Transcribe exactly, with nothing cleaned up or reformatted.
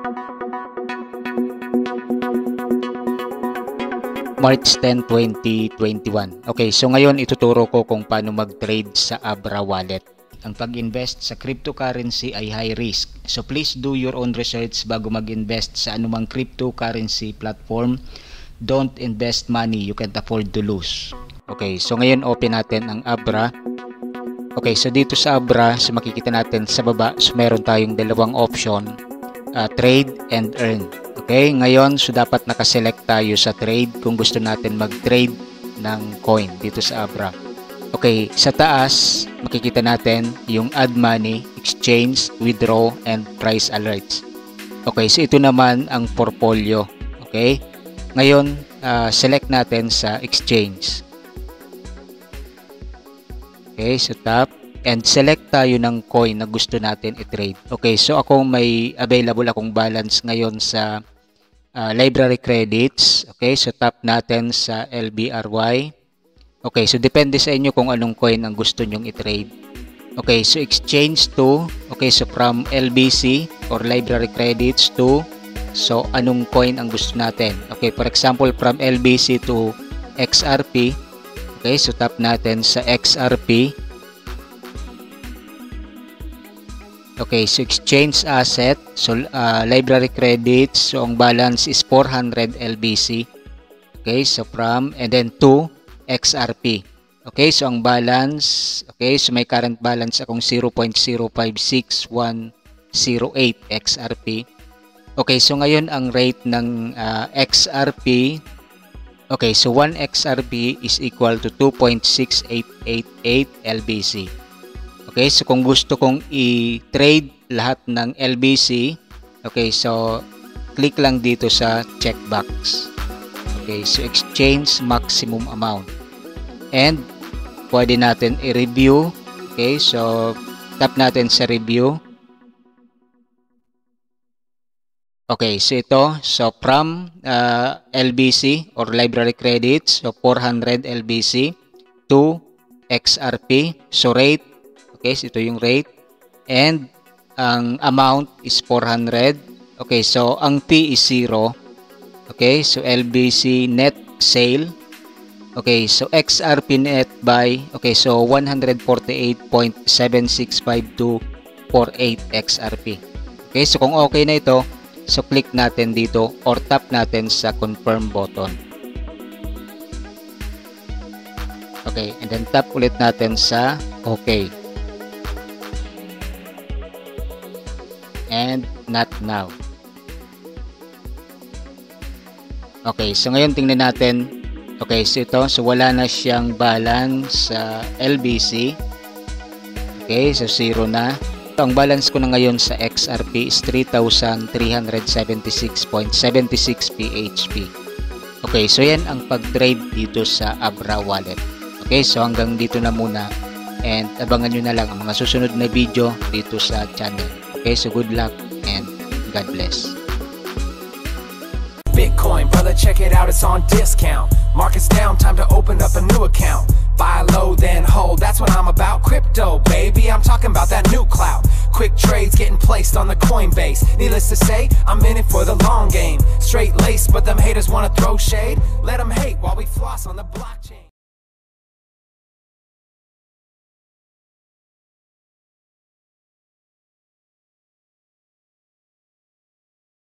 March tenth, twenty twenty-one. Okay, so ngayon ituturo ko kung paano mag-trade sa Abra wallet. Ang pag-invest sa cryptocurrency ay high risk. So please do your own research bago mag-invest sa anumang cryptocurrency platform. Don't invest money you can't afford to lose. Okay, so ngayon open natin ang Abra. Okay, so dito sa Abra, so makikita natin sa baba, so meron tayong dalawang option, uh, trade and earn. Okay, ngayon so dapat nakaselect tayo sa trade kung gusto natin mag-trade ng coin dito sa Abra. Okay, sa taas makikita natin yung add money, exchange, withdraw, and price alerts. Okay, so ito naman ang portfolio. Okay, ngayon uh, select natin sa exchange. Okay, so tap and select tayo ng coin na gusto natin i-trade. Okay, so ako may available akong balance ngayon sa Uh, library credits. Okay, so tap natin sa L B R Y. Okay, so depende sa inyo kung anong coin ang gusto nyong i-trade. Okay, so exchange to, okay, so from L B C or library credits to, so anong coin ang gusto natin. Okay, for example, from L B C to X R P. Okay, so tap natin sa X R P. Okay, so exchange asset, so uh, library credits, so ang balance is four hundred L B C. Okay, so from and then to X R P. Okay, so ang balance, okay, so may current balance akong zero point zero five six one zero eight X R P. Okay, so ngayon ang rate ng uh, X R P, okay, so one X R P is equal to two point six eight eight eight L B C. Okay, so kung gusto kong i-trade lahat ng L B C, okay, so click lang dito sa checkbox. Okay, so exchange maximum amount. And pwede natin i-review. Okay, so tap natin sa review. Okay, so ito, so from uh, L B C or library credits, so four hundred L B C to X R P, so rate. Okay, so ito yung rate and ang amount is four hundred. Okay, so ang fee is zero. Okay, so L B C net sale. Okay, so X R P net buy. Okay, so one forty-eight point seven six five two four eight X R P. Okay, so kung okay na ito, so click natin dito or tap natin sa confirm button. Okay, and then tap ulit natin sa okay. And not now. Okay, so ngayon tingnan natin. Okay, so ito, so wala na siyang balance sa L B C. Okay, so zero na. So, ang balance ko na ngayon sa X R P is three thousand three hundred seventy-six point seven six P H P. Okay, so yan ang pag-trade dito sa Abra wallet. Okay, so hanggang dito na muna and abangan nyo na lang ang mga susunod na video dito sa channel. Okay, so good luck and God bless. Bitcoin, brother, check it out, it's on discount. Market's down, time to open up a new account. Buy low, then hold, that's what I'm about. Crypto, baby, I'm talking about that new clout. Quick trades getting placed on the Coinbase. Needless to say, I'm in it for the long game. Straight lace, but them haters wanna throw shade. Let them hate while we floss on the blockchain.